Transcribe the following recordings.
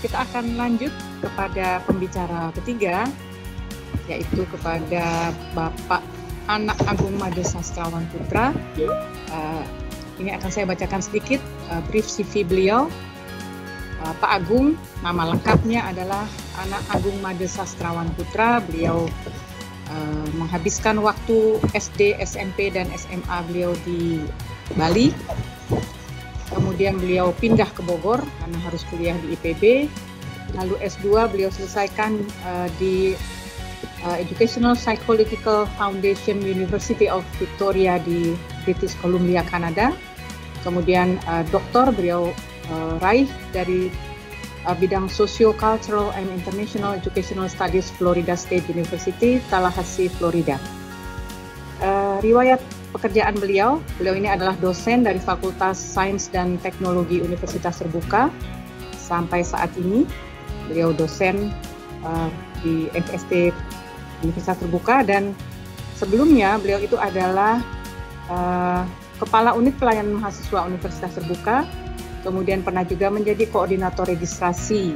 kita akan lanjut kepada pembicara ketiga, yaitu kepada Bapak Anak Agung Made Sastrawan Putra. Ini akan saya bacakan sedikit brief CV beliau. Pak Agung, nama lengkapnya adalah Anak Agung Made Sastrawan Putra. Beliau menghabiskan waktu SD, SMP, dan SMA beliau di Bali. Kemudian beliau pindah ke Bogor karena harus kuliah di IPB. Lalu S2 beliau selesaikan di Educational Psychological Foundation University of Victoria di British Columbia, Kanada. Kemudian doktor beliau raih dari bidang Socio-Cultural and International Educational Studies Florida State University, Tallahassee, Florida. Riwayat pekerjaan beliau ini adalah dosen dari Fakultas Sains dan Teknologi Universitas Terbuka. Sampai saat ini beliau dosen di FST Universitas Terbuka, dan sebelumnya beliau itu adalah Kepala Unit Pelayanan Mahasiswa Universitas Terbuka, kemudian pernah juga menjadi koordinator registrasi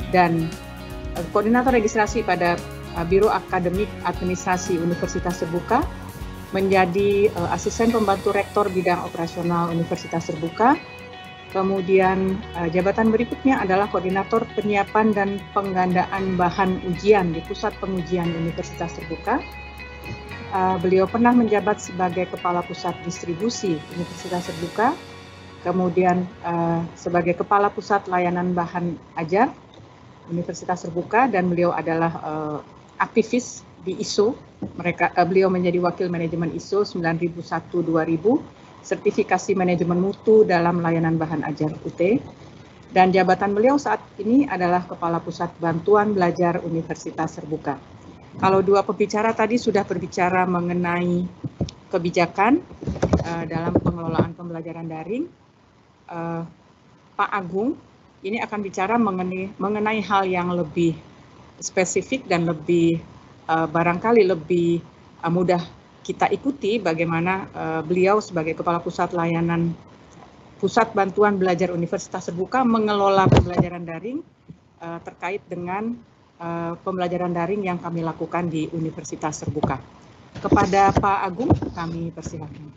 pada Biro Akademik Administrasi Universitas Terbuka, menjadi asisten pembantu rektor bidang operasional Universitas Terbuka. Kemudian jabatan berikutnya adalah koordinator penyiapan dan penggandaan bahan ujian di Pusat Pengujian Universitas Terbuka. Beliau pernah menjabat sebagai Kepala Pusat Distribusi Universitas Terbuka, kemudian sebagai Kepala Pusat Layanan Bahan Ajar Universitas Terbuka, dan beliau adalah aktivis di ISO. Beliau menjadi Wakil Manajemen ISO 9001-2000, sertifikasi manajemen mutu dalam layanan bahan ajar UT. Dan jabatan beliau saat ini adalah Kepala Pusat Bantuan Belajar Universitas Terbuka. Kalau dua pembicara tadi sudah berbicara mengenai kebijakan dalam pengelolaan pembelajaran daring, Pak Agung ini akan bicara mengenai hal yang lebih spesifik dan lebih barangkali lebih mudah kita ikuti, bagaimana beliau sebagai Kepala Pusat Bantuan Belajar Universitas Terbuka mengelola pembelajaran daring terkait dengan pembelajaran daring yang kami lakukan di Universitas Terbuka. Kepada Pak Agung, kami persilakan.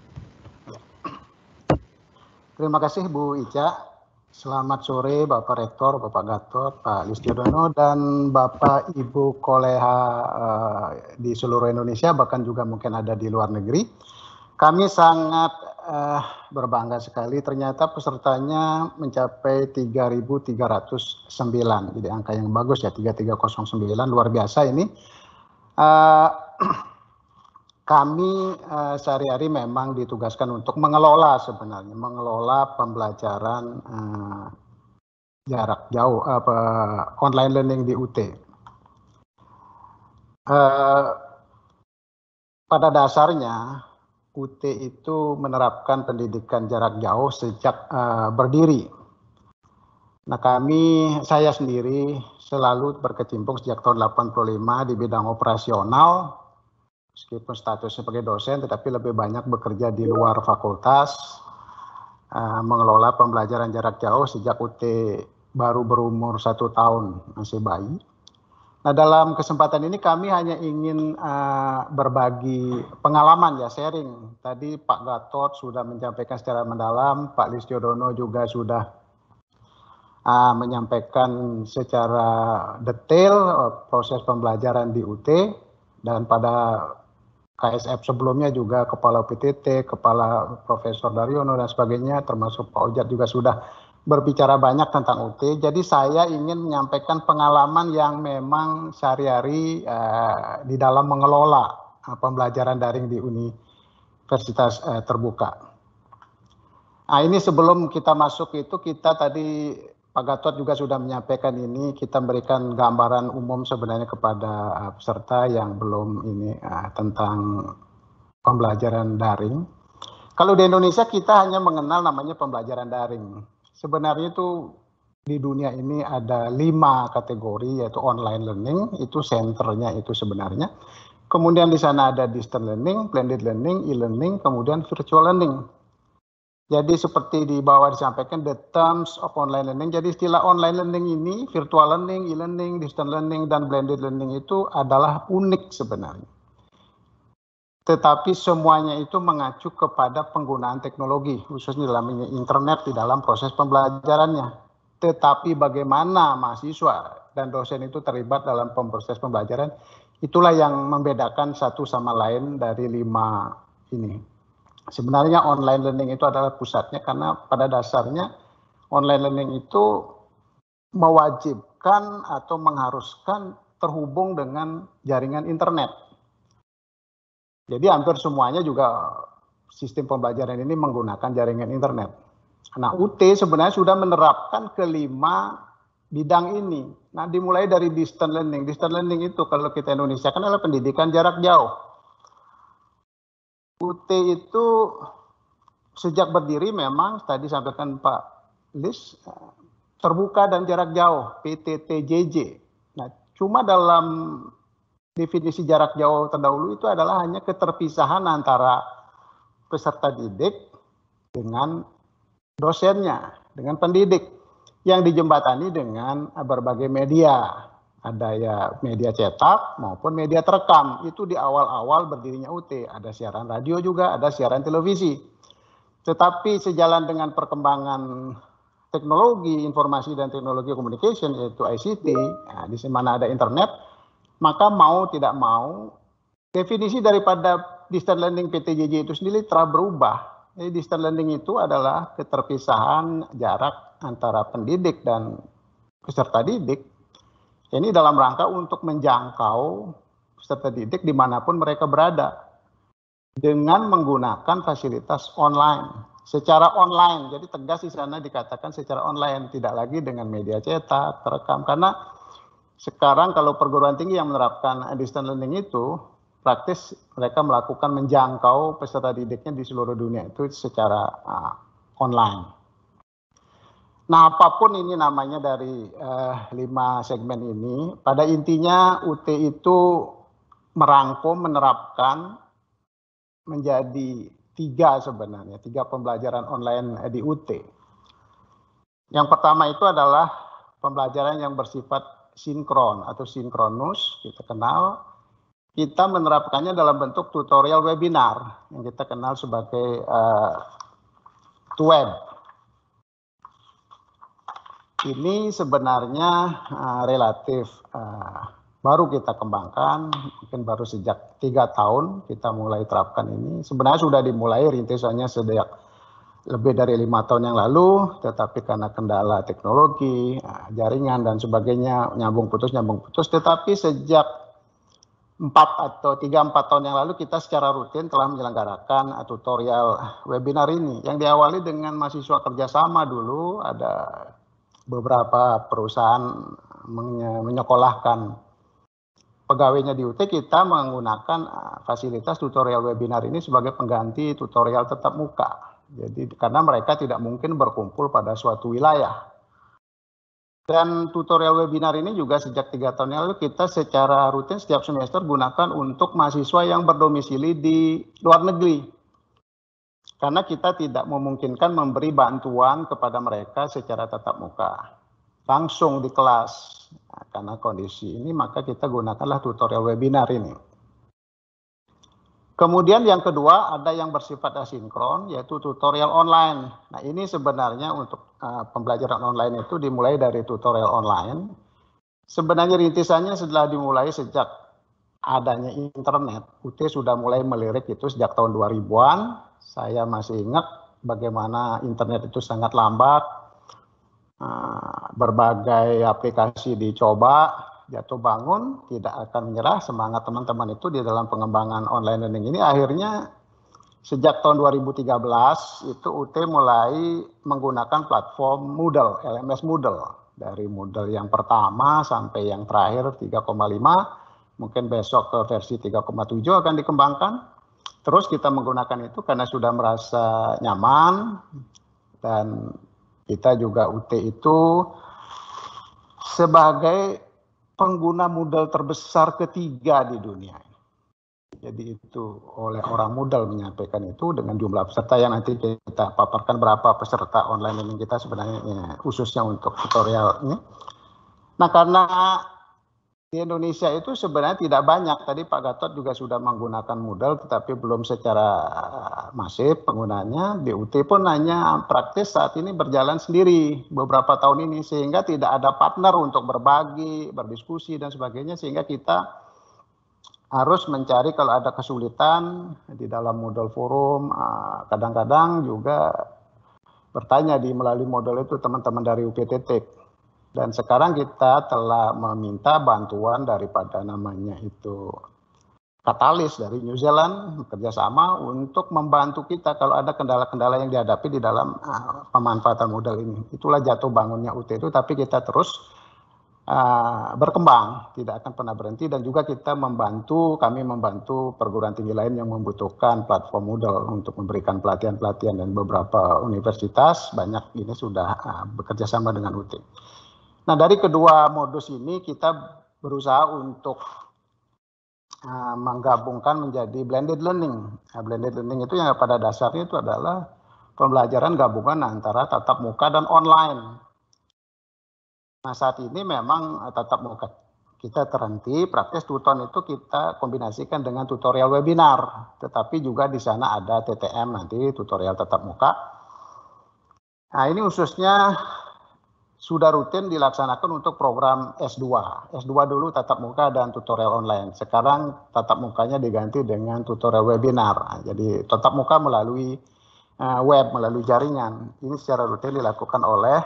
Terima kasih Bu Ica. Selamat sore Bapak Rektor, Bapak Gatot, Pak Listiono, dan Bapak Ibu koleha di seluruh Indonesia, bahkan juga mungkin ada di luar negeri. Kami sangat berbangga sekali, ternyata pesertanya mencapai 3.309, jadi angka yang bagus ya, 3309, luar biasa ini. Kami sehari-hari memang ditugaskan untuk mengelola pembelajaran jarak jauh, online learning di UT. Pada dasarnya UT itu menerapkan pendidikan jarak jauh sejak berdiri. Nah, saya sendiri selalu berkecimpung sejak tahun 85 di bidang operasional. Meskipun status sebagai dosen, tetapi lebih banyak bekerja di luar fakultas, mengelola pembelajaran jarak jauh sejak UT baru berumur 1 tahun, masih bayi. Nah, dalam kesempatan ini kami hanya ingin berbagi pengalaman ya, sharing. Tadi Pak Gatot sudah menyampaikan secara mendalam, Pak Listiono juga sudah menyampaikan secara detail proses pembelajaran di UT, dan pada KSF sebelumnya juga Kepala PTT, Kepala Profesor Daryono dan sebagainya, termasuk Pak Ojat juga sudah berbicara banyak tentang UT. Jadi saya ingin menyampaikan pengalaman yang memang sehari-hari di dalam mengelola pembelajaran daring di Universitas Terbuka. Nah, ini sebelum kita masuk itu, kita tadi Pak Gatot juga sudah menyampaikan ini, kita memberikan gambaran umum sebenarnya kepada peserta yang belum ini tentang pembelajaran daring. Kalau di Indonesia kita hanya mengenal namanya pembelajaran daring. Sebenarnya itu di dunia ini ada 5 kategori, yaitu online learning, itu senternya itu sebenarnya. Kemudian di sana ada distance learning, blended learning, e-learning, kemudian virtual learning. Jadi seperti di bawah disampaikan the terms of online learning. Jadi istilah online learning ini, virtual learning, e-learning, distance learning, dan blended learning itu adalah unik sebenarnya. Tetapi semuanya itu mengacu kepada penggunaan teknologi, khususnya dalam internet di dalam proses pembelajarannya. Tetapi bagaimana mahasiswa dan dosen itu terlibat dalam proses pembelajaran, itulah yang membedakan satu sama lain dari 5 ini. Sebenarnya online learning itu adalah pusatnya karena pada dasarnya online learning itu mewajibkan atau mengharuskan terhubung dengan jaringan internet. Jadi hampir semuanya juga sistem pembelajaran ini menggunakan jaringan internet. Nah, UT sebenarnya sudah menerapkan kelima bidang ini. Nah, dimulai dari distance learning. Distance learning itu kalau kita Indonesia kan adalah pendidikan jarak jauh. UT itu sejak berdiri memang tadi sampaikan Pak Lis terbuka dan jarak jauh PTTJJ. Nah, cuma dalam definisi jarak jauh terdahulu itu adalah hanya keterpisahan antara peserta didik dengan dosennya, dengan pendidik yang dijembatani dengan berbagai media. Ada ya media cetak maupun media terekam. Itu di awal-awal berdirinya UT. Ada siaran radio juga, ada siaran televisi. Tetapi sejalan dengan perkembangan teknologi informasi dan teknologi communication yaitu ICT, nah, di mana ada internet, maka mau tidak mau definisi daripada distance learning PTJJ itu sendiri telah berubah. Jadi distance learning itu adalah keterpisahan jarak antara pendidik dan peserta didik. Ini dalam rangka untuk menjangkau peserta didik dimanapun mereka berada dengan menggunakan fasilitas online. Secara online, jadi tegas di sana dikatakan secara online, tidak lagi dengan media cetak, terekam. Karena sekarang kalau perguruan tinggi yang menerapkan distance learning itu, praktis mereka melakukan menjangkau peserta didiknya di seluruh dunia itu secara online. Nah, apapun ini namanya dari 5 segmen ini, pada intinya UT itu merangkum, menerapkan menjadi 3 sebenarnya, 3 pembelajaran online di UT. Yang pertama itu adalah pembelajaran yang bersifat sinkron atau sinkronus, kita kenal. Kita menerapkannya dalam bentuk tutorial webinar yang kita kenal sebagai TWEB. Ini sebenarnya relatif baru kita kembangkan, mungkin baru sejak 3 tahun kita mulai terapkan ini. Sebenarnya sudah dimulai rintisannya sejak lebih dari 5 tahun yang lalu, tetapi karena kendala teknologi, jaringan dan sebagainya, nyambung putus. Tetapi sejak 3-4 tahun yang lalu kita secara rutin telah menyelenggarakan tutorial webinar ini. Yang diawali dengan mahasiswa kerjasama dulu, ada beberapa perusahaan menyekolahkan pegawainya di UT, kita menggunakan fasilitas tutorial webinar ini sebagai pengganti tutorial tatap muka. Jadi karena mereka tidak mungkin berkumpul pada suatu wilayah. Dan tutorial webinar ini juga sejak 3 tahun yang lalu kita secara rutin setiap semester gunakan untuk mahasiswa yang berdomisili di luar negeri. Karena kita tidak memungkinkan memberi bantuan kepada mereka secara tatap muka langsung di kelas. Nah, karena kondisi ini maka kita gunakanlah tutorial webinar ini. Kemudian yang kedua ada yang bersifat asinkron yaitu tutorial online. Nah, ini sebenarnya untuk pembelajaran online itu dimulai dari tutorial online. Sebenarnya rintisannya setelah dimulai sejak adanya internet. UT sudah mulai melirik itu sejak tahun 2000-an. Saya masih ingat bagaimana internet itu sangat lambat. Berbagai aplikasi dicoba, jatuh bangun, tidak akan menyerah. Semangat teman-teman itu di dalam pengembangan online learning ini akhirnya sejak tahun 2013 itu UT mulai menggunakan platform Moodle, LMS Moodle. Dari Moodle yang pertama sampai yang terakhir 3,5, mungkin besok ke versi 3,7 akan dikembangkan. Terus kita menggunakan itu karena sudah merasa nyaman dan kita juga UT itu sebagai pengguna Moodle terbesar ketiga di dunia. Jadi itu oleh orang Moodle menyampaikan itu dengan jumlah peserta yang nanti kita paparkan berapa peserta online learning kita sebenarnya ya, khususnya untuk tutorial ini. Nah karena di Indonesia itu sebenarnya tidak banyak, tadi Pak Gatot juga sudah menggunakan Moodle tetapi belum secara masif penggunaannya. DUT pun hanya praktis saat ini berjalan sendiri beberapa tahun ini sehingga tidak ada partner untuk berbagi, berdiskusi dan sebagainya, sehingga kita harus mencari kalau ada kesulitan di dalam Moodle forum, kadang-kadang juga bertanya melalui model itu teman-teman dari UPTT. Dan sekarang kita telah meminta bantuan daripada namanya itu Katalis dari New Zealand kerjasama untuk membantu kita kalau ada kendala-kendala yang dihadapi di dalam pemanfaatan model ini. Itulah jatuh bangunnya UT itu, tapi kita terus berkembang, tidak akan pernah berhenti, dan juga kami membantu perguruan tinggi lain yang membutuhkan platform Moodle untuk memberikan pelatihan-pelatihan, dan beberapa universitas banyak ini sudah bekerja sama dengan UT. Nah dari kedua modus ini kita berusaha untuk menggabungkan menjadi blended learning. Blended learning itu yang pada dasarnya itu adalah pembelajaran gabungan antara tatap muka dan online. Nah saat ini memang tatap muka kita terhenti, praktis tuton itu kita kombinasikan dengan tutorial webinar, tetapi juga di sana ada TTM nanti tutorial tatap muka. Nah ini khususnya sudah rutin dilaksanakan untuk program S2. S2 dulu tatap muka dan tutorial online. Sekarang tatap mukanya diganti dengan tutorial webinar. Jadi tatap muka melalui web, melalui jaringan. Ini secara rutin dilakukan oleh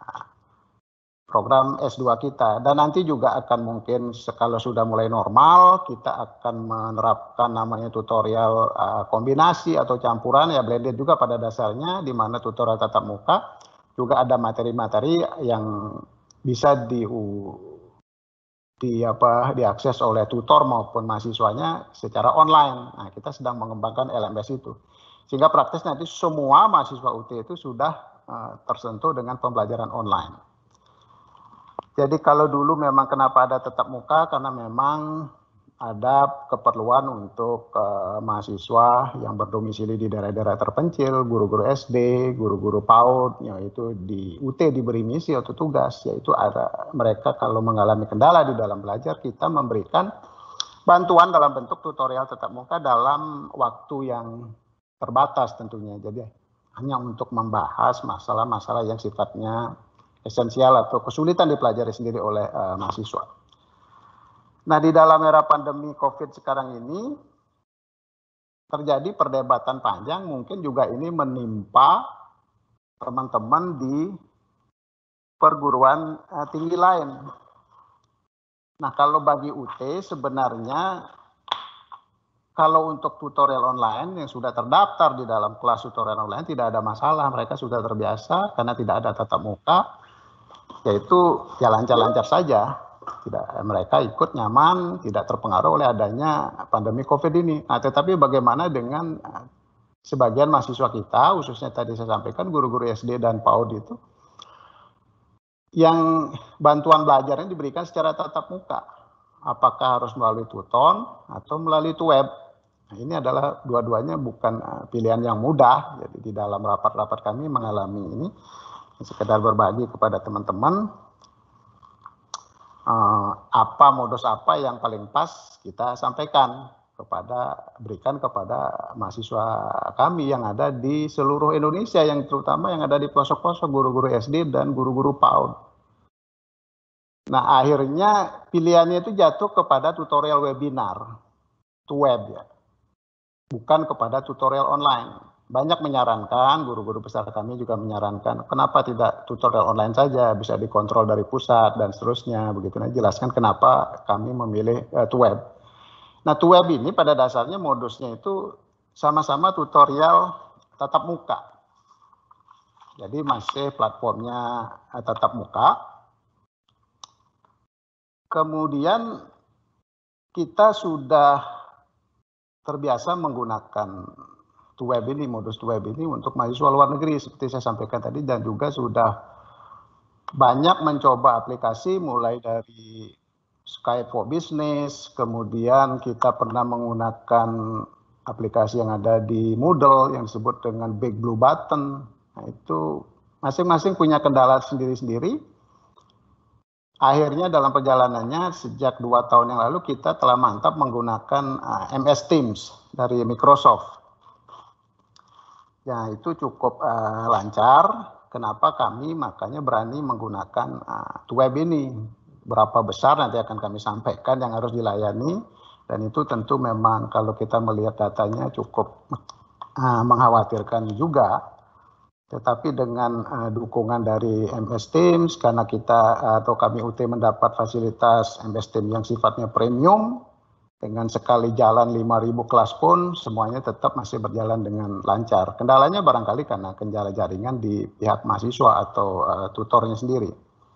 program S2 kita. Dan nanti juga akan mungkin kalau sudah mulai normal, kita akan menerapkan namanya tutorial kombinasi atau campuran, ya blended juga pada dasarnya, di mana tutorial tatap muka juga ada materi-materi yang bisa diakses oleh tutor maupun mahasiswanya secara online. Nah, kita sedang mengembangkan LMS itu. Sehingga praktis nanti semua mahasiswa UT itu sudah tersentuh dengan pembelajaran online. Jadi kalau dulu memang kenapa ada tatap muka, karena memang ada keperluan untuk mahasiswa yang berdomisili di daerah-daerah terpencil, guru-guru SD, guru-guru PAUD, yaitu di UT diberi misi atau tugas, yaitu ada mereka kalau mengalami kendala di dalam belajar, kita memberikan bantuan dalam bentuk tutorial tatap muka dalam waktu yang terbatas tentunya. Jadi hanya untuk membahas masalah-masalah yang sifatnya esensial atau kesulitan dipelajari sendiri oleh mahasiswa. Nah, di dalam era pandemi COVID sekarang ini terjadi perdebatan panjang, mungkin juga ini menimpa teman-teman di perguruan tinggi lain. Nah, kalau bagi UT sebenarnya kalau untuk tutorial online yang sudah terdaftar di dalam kelas tutorial online tidak ada masalah, mereka sudah terbiasa karena tidak ada tatap muka, yaitu ya lancar-lancar saja. Tidak, mereka ikut nyaman, tidak terpengaruh oleh adanya pandemi COVID ini. Nah, tetapi bagaimana dengan sebagian mahasiswa kita, khususnya tadi saya sampaikan guru-guru SD dan PAUD itu, yang bantuan belajarnya diberikan secara tatap muka. Apakah harus melalui tuton atau melalui web? Nah, ini adalah dua-duanya bukan pilihan yang mudah. Jadi di dalam rapat-rapat kami mengalami ini, sekedar berbagi kepada teman-teman. Apa modus apa yang paling pas kita sampaikan berikan kepada mahasiswa kami yang ada di seluruh Indonesia, yang terutama yang ada di pelosok-pelosok, guru-guru SD dan guru-guru PAUD. Nah, akhirnya pilihannya itu jatuh kepada tutorial webinar, web ya, bukan kepada tutorial online. Banyak menyarankan, guru-guru besar kami juga menyarankan, kenapa tidak tutorial online saja, bisa dikontrol dari pusat dan seterusnya, begitu. Nah, jelaskan kenapa kami memilih web. Nah, web ini pada dasarnya modusnya itu sama-sama tutorial tatap muka. Jadi masih platformnya tatap muka. Kemudian kita sudah terbiasa menggunakan web ini, modus web ini untuk mahasiswa luar negeri seperti saya sampaikan tadi, dan juga sudah banyak mencoba aplikasi mulai dari Skype for Business, kemudian kita pernah menggunakan aplikasi yang ada di Moodle yang disebut dengan Big Blue Button. Nah, itu masing-masing punya kendala sendiri-sendiri. Akhirnya dalam perjalanannya sejak 2 tahun yang lalu kita telah mantap menggunakan MS Teams dari Microsoft. Ya, itu cukup lancar. Kenapa kami makanya berani menggunakan web ini. Berapa besar nanti akan kami sampaikan yang harus dilayani. Dan itu tentu memang kalau kita melihat datanya cukup mengkhawatirkan juga. Tetapi dengan dukungan dari MS Teams, karena kita atau kami UT mendapat fasilitas MS Teams yang sifatnya premium, dengan sekali jalan 5.000 kelas pun semuanya tetap masih berjalan dengan lancar. Kendalanya barangkali karena kendala jaringan di pihak mahasiswa atau tutornya sendiri.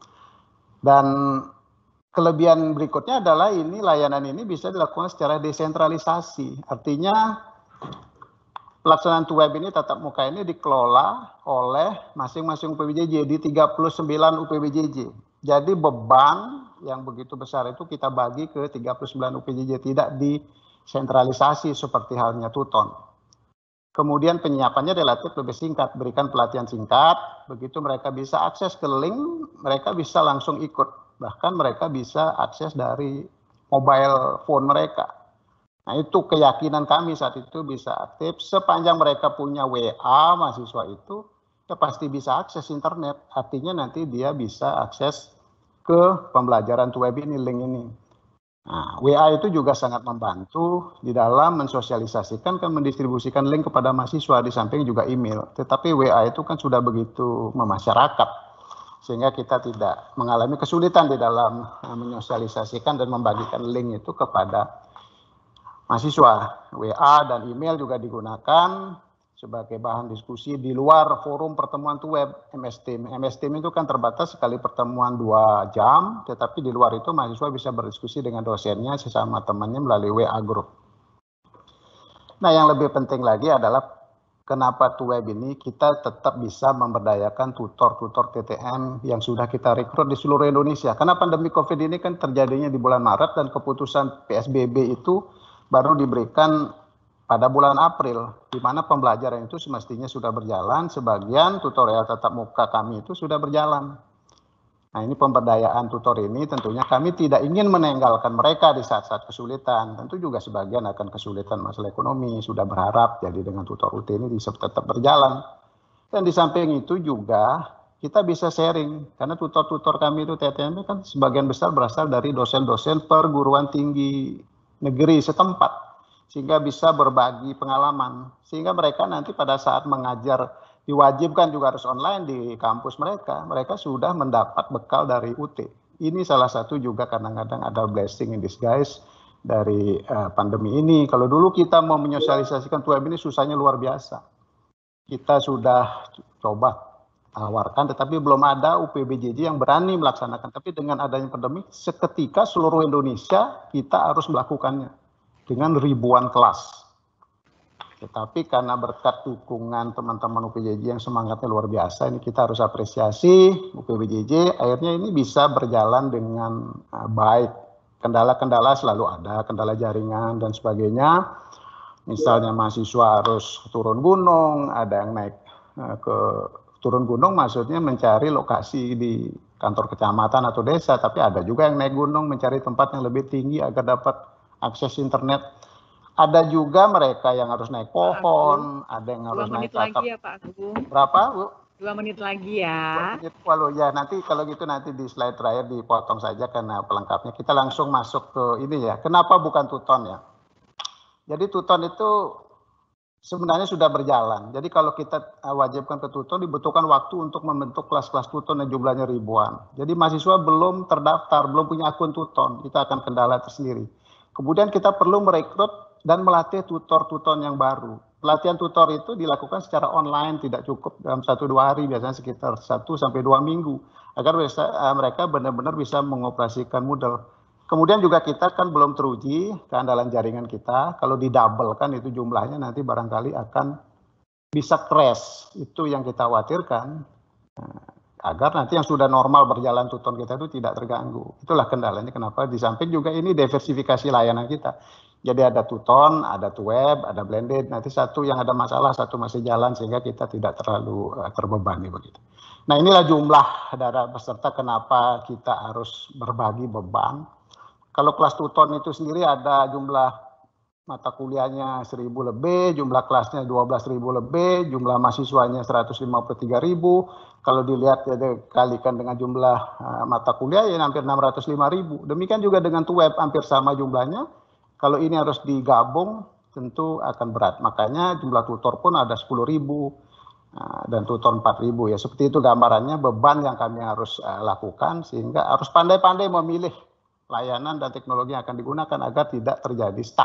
Dan kelebihan berikutnya adalah layanan ini bisa dilakukan secara desentralisasi. Artinya pelaksanaan web ini tatap muka ini dikelola oleh masing-masing UPBJJ di 39 UPBJJ. Jadi beban yang begitu besar itu kita bagi ke 39 UPBJJ, tidak disentralisasi seperti halnya Tuton. Kemudian penyiapannya relatif lebih singkat, berikan pelatihan singkat, begitu mereka bisa akses ke link, mereka bisa langsung ikut. Bahkan mereka bisa akses dari mobile phone mereka. Nah, itu keyakinan kami saat itu bisa aktif. Sepanjang mereka punya WA mahasiswa itu, ya pasti bisa akses internet. Artinya nanti dia bisa akses ke pembelajaran web ini, link ini. Nah, WA itu juga sangat membantu di dalam mensosialisasikan, kan mendistribusikan link kepada mahasiswa, di samping juga email. Tetapi WA itu kan sudah begitu memasyarakat, sehingga kita tidak mengalami kesulitan di dalam menyosialisasikan dan membagikan link itu kepada mahasiswa. WA dan email juga digunakan sebagai bahan diskusi di luar forum pertemuan web MS Team. MS Team itu kan terbatas sekali pertemuan 2 jam, tetapi di luar itu mahasiswa bisa berdiskusi dengan dosennya sesama temannya melalui WA group. Nah, yang lebih penting lagi adalah kenapa web ini kita tetap bisa memberdayakan tutor-tutor TTM yang sudah kita rekrut di seluruh Indonesia. Karena pandemi COVID ini kan terjadinya di bulan Maret dan keputusan PSBB itu baru diberikan pada bulan April, di mana pembelajaran itu semestinya sudah berjalan, sebagian tutorial tatap muka kami itu sudah berjalan. Nah, ini pemberdayaan tutor ini tentunya kami tidak ingin meninggalkan mereka di saat-saat kesulitan. Tentu juga sebagian akan kesulitan masalah ekonomi, sudah berharap jadi dengan tutor UT ini bisa tetap berjalan. Dan di samping itu juga kita bisa sharing, karena tutor-tutor kami itu TTM kan sebagian besar berasal dari dosen-dosen perguruan tinggi negeri setempat, sehingga bisa berbagi pengalaman, sehingga mereka nanti pada saat mengajar diwajibkan juga harus online di kampus mereka, mereka sudah mendapat bekal dari UT. Ini salah satu juga kadang-kadang ada blessing in disguise dari pandemi ini. Kalau dulu kita mau menyosialisasikan web ini susahnya luar biasa. Kita sudah coba tawarkan, tetapi belum ada UPBJJ yang berani melaksanakan. Tapi dengan adanya pandemi, seketika seluruh Indonesia kita harus melakukannya dengan ribuan kelas. Tetapi karena berkat dukungan teman-teman UPBJJ yang semangatnya luar biasa, ini kita harus apresiasi UPBJJ, akhirnya ini bisa berjalan dengan baik. Kendala-kendala selalu ada, kendala jaringan dan sebagainya. Misalnya mahasiswa harus turun gunung, ada yang naik ke turun gunung maksudnya mencari lokasi di kantor kecamatan atau desa, tapi ada juga yang naik gunung mencari tempat yang lebih tinggi agar dapat akses internet. Ada juga mereka yang harus naik pohon, ada yang harus naik atap. 2 menit lagi ya Pak Agung. Berapa, Bu? 2 menit lagi ya. 2 menit. Walau ya, nanti kalau gitu nanti di slide terakhir dipotong saja karena pelengkapnya. Kita langsung masuk ke ini ya. Kenapa bukan Tuton ya? Jadi Tuton itu sebenarnya sudah berjalan. Jadi kalau kita wajibkan ke Tuton, dibutuhkan waktu untuk membentuk kelas-kelas Tuton yang jumlahnya ribuan. Jadi mahasiswa belum terdaftar, belum punya akun Tuton, kita akan kendala tersendiri. Kemudian kita perlu merekrut dan melatih tutor-tutor yang baru. Pelatihan tutor itu dilakukan secara online, tidak cukup dalam 1-2 hari, biasanya sekitar 1-2 minggu, agar mereka benar-benar bisa mengoperasikan Moodle. Kemudian juga kita kan belum teruji keandalan jaringan kita, kalau didouble-kan itu jumlahnya nanti barangkali akan bisa crash, itu yang kita khawatirkan. agar nanti yang sudah normal berjalan tuton kita itu tidak terganggu. Itulah kendalanya kenapa di samping juga ini diversifikasi layanan kita. Jadi ada tuton, ada web, ada blended. Nanti satu yang ada masalah, satu masih jalan sehingga kita tidak terlalu terbebani begitu. Nah inilah jumlah dari peserta kenapa kita harus berbagi beban. Kalau kelas tuton itu sendiri ada jumlah mata kuliahnya 1.000 lebih, jumlah kelasnya 12.000 lebih, jumlah mahasiswanya 153.000. Kalau dilihat ya, kalikan dengan jumlah mata kuliah ya hampir 605.000. Demikian juga dengan web hampir sama jumlahnya. Kalau ini harus digabung tentu akan berat. Makanya jumlah tutor pun ada 10.000 dan tutor 4.000 ya. Seperti itu gambarannya beban yang kami harus lakukan sehingga harus pandai-pandai memilih layanan dan teknologi yang akan digunakan agar tidak terjadi stuck.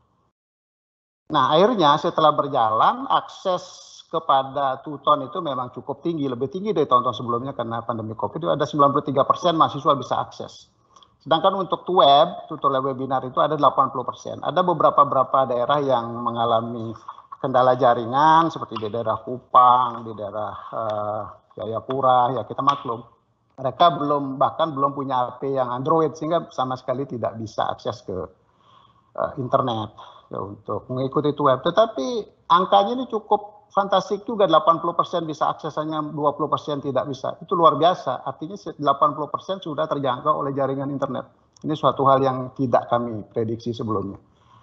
Nah, akhirnya setelah berjalan akses kepada tuton itu memang cukup tinggi, lebih tinggi dari tahun-tahun sebelumnya karena pandemi Covid itu ada 93% mahasiswa bisa akses. Sedangkan untuk web, tutorial webinar itu ada 80%. Ada beberapa daerah yang mengalami kendala jaringan seperti di daerah Kupang, di daerah Jayapura, ya kita maklum. Mereka bahkan belum punya HP yang Android sehingga sama sekali tidak bisa akses ke internet ya, untuk mengikuti web. Tetapi angkanya ini cukup fantastik juga, 80% bisa akses, hanya 20% tidak bisa. Itu luar biasa, artinya 80% sudah terjangkau oleh jaringan internet. Ini suatu hal yang tidak kami prediksi sebelumnya.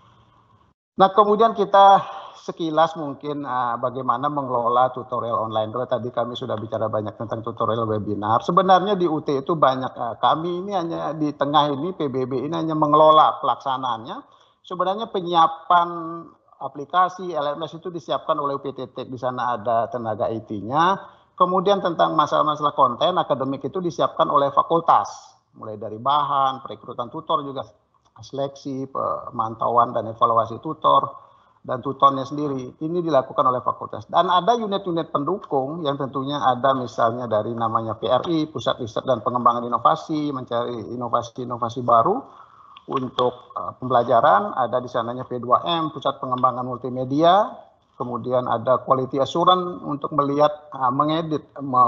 Nah kemudian kita sekilas mungkin bagaimana mengelola tutorial online. Kalau tadi kami sudah bicara banyak tentang tutorial webinar. Sebenarnya di UT itu banyak, kami ini hanya di tengah ini, PBB ini hanya mengelola pelaksanaannya. Sebenarnya penyiapan aplikasi LMS itu disiapkan oleh UPTT, di sana ada tenaga IT-nya. Kemudian tentang masalah-masalah konten akademik itu disiapkan oleh fakultas, mulai dari bahan, perekrutan tutor juga, seleksi, pemantauan dan evaluasi tutor, dan tutornya sendiri. Ini dilakukan oleh fakultas. Dan ada unit-unit pendukung yang tentunya ada misalnya dari namanya PRI, Pusat Riset dan Pengembangan Inovasi, mencari inovasi-inovasi baru untuk pembelajaran. Ada di sananya P2M, Pusat Pengembangan Multimedia. Kemudian ada Quality Assurance untuk melihat, mengedit,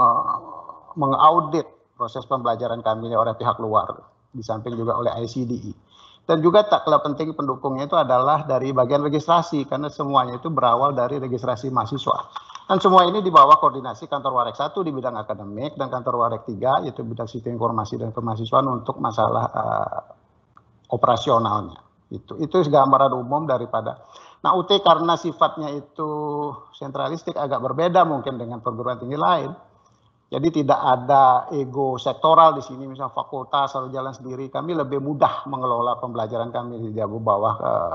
mengaudit proses pembelajaran kami oleh pihak luar. Di samping juga oleh ICDE. Dan juga tak kalah penting pendukungnya itu adalah dari bagian registrasi, karena semuanya itu berawal dari registrasi mahasiswa. Dan semua ini di bawah koordinasi Kantor Warek 1 di bidang akademik dan Kantor Warek 3 yaitu bidang sistem informasi dan kemahasiswaan untuk masalah operasionalnya. Itu gambaran umum daripada. Nah UT karena sifatnya itu sentralistik agak berbeda mungkin dengan perguruan tinggi lain. Jadi tidak ada ego sektoral di sini, misalnya fakultas atau jalan sendiri. Kami lebih mudah mengelola pembelajaran kami di bawah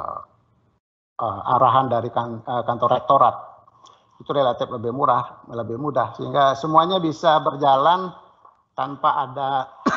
arahan dari kantor rektorat. Itu relatif lebih mudah, sehingga semuanya bisa berjalan tanpa ada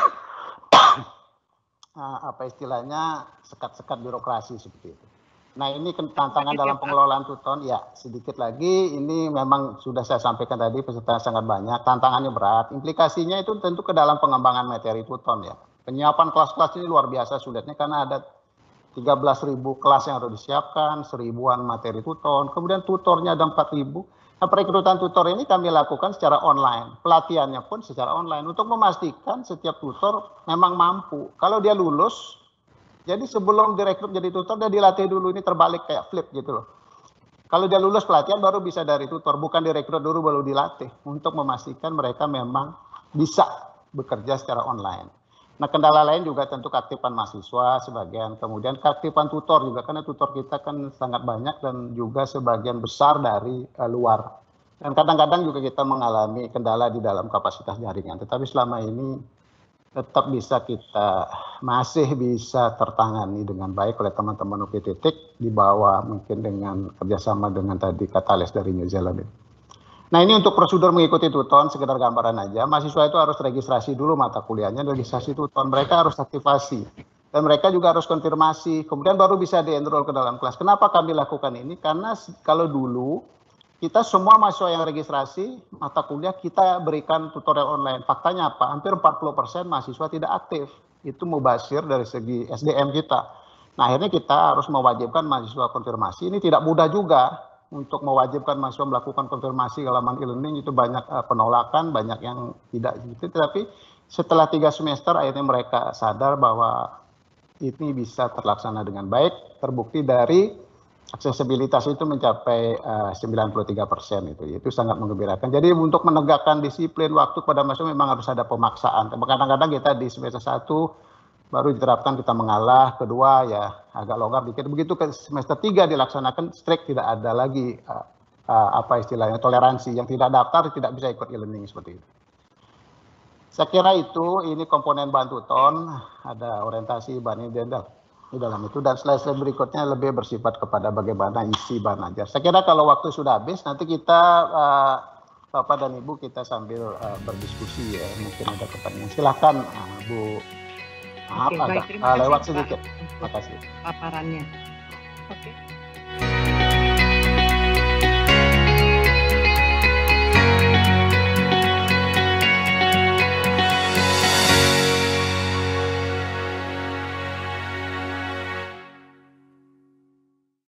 apa istilahnya sekat-sekat birokrasi seperti itu. Nah ini tantangan dalam pengelolaan tuton, ya sedikit lagi, ini memang sudah saya sampaikan tadi, peserta sangat banyak, tantangannya berat, implikasinya itu tentu ke dalam pengembangan materi tuton ya. Penyiapan kelas-kelas ini luar biasa sulitnya karena ada 13.000 kelas yang harus disiapkan, 1000-an materi tuton, kemudian tutornya ada 4.000. Nah, perekrutan tutor ini kami lakukan secara online, pelatihannya pun secara online untuk memastikan setiap tutor memang mampu. Kalau dia lulus, jadi sebelum direkrut jadi tutor dia dilatih dulu, ini terbalik kayak flip gitu loh. Kalau dia lulus pelatihan baru bisa dari tutor, bukan direkrut dulu baru dilatih untuk memastikan mereka memang bisa bekerja secara online. Nah kendala lain juga tentu keaktifan mahasiswa sebagian, kemudian keaktifan tutor juga karena tutor kita kan sangat banyak dan juga sebagian besar dari luar. Dan kadang-kadang juga kita mengalami kendala di dalam kapasitas jaringan, tetapi selama ini tetap masih bisa tertangani dengan baik oleh teman-teman UPTT di bawah mungkin dengan kerjasama dengan tadi Katalis dari New Zealand. Nah ini untuk prosedur mengikuti tuton, sekedar gambaran aja. Mahasiswa itu harus registrasi dulu mata kuliahnya, registrasi tuton, mereka harus aktivasi. Dan mereka juga harus konfirmasi, kemudian baru bisa di-enroll ke dalam kelas. Kenapa kami lakukan ini? Karena kalau dulu, kita semua mahasiswa yang registrasi mata kuliah, kita berikan tutorial online. Faktanya apa? Hampir 40% mahasiswa tidak aktif. Itu mubazir dari segi SDM kita. Nah akhirnya kita harus mewajibkan mahasiswa konfirmasi. Ini tidak mudah juga. untuk mewajibkan mahasiswa melakukan konfirmasi halaman e-learning itu banyak penolakan, banyak yang tidak gitu. Tetapi setelah 3 semester akhirnya mereka sadar bahwa ini bisa terlaksana dengan baik, terbukti dari aksesibilitas itu mencapai 93% itu sangat menggembirakan. Jadi untuk menegakkan disiplin waktu pada mahasiswa memang harus ada pemaksaan. Kadang-kadang kita di semester 1 baru diterapkan kita mengalah, kedua ya agak longgar dikit. Begitu ke semester 3 dilaksanakan strict, tidak ada lagi apa istilahnya toleransi, yang tidak daftar tidak bisa ikut e-learning seperti itu. Saya kira itu, ini komponen bantu ton, ada orientasi bahan identitas di dalam itu, dan slide-slide berikutnya lebih bersifat kepada bagaimana isi bahan ajar. Saya kira kalau waktu sudah habis, nanti kita Bapak dan Ibu kita sambil berdiskusi ya, mungkin ada pertanyaan. Silahkan Bu. Oke, baik, terima kasih, lewat Pak, sedikit. Terima kasih. paparannya. Oke.